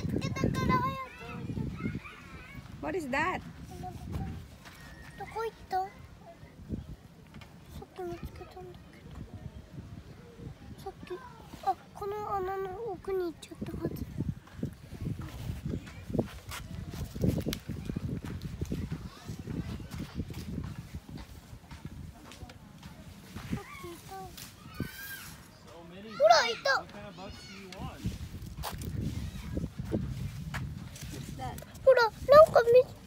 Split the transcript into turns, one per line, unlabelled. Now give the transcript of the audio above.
見つけたから早く。
What is that?
どこ行った？さっき見つけたんだけど。さっき、あ、この穴の奥に行っちゃったはず。ほら、いた。ほら、なんか見つ